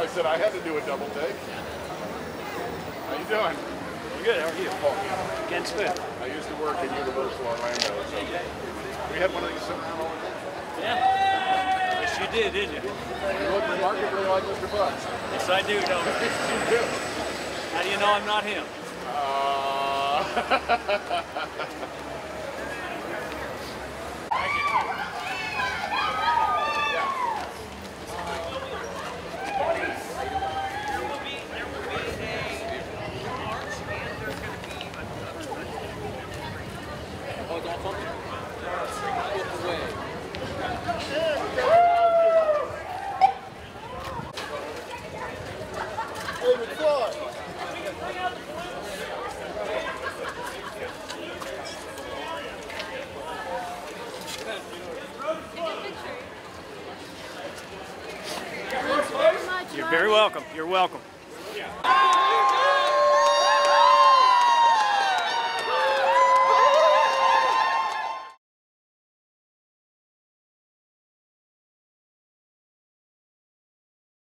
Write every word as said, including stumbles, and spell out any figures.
I said I had to do a double take. How you doing? Good, how are you? Oh, Ken Smith. I used to work in Universal Orlando, so we had one of these sitting around all the time. Yeah. Yes, you did, didn't you? You look remarkably like Mister Bucks. Yes, I do, don't I? You do. How do you know I'm not him? Uh... Hey, McFly! You're very welcome. You're welcome.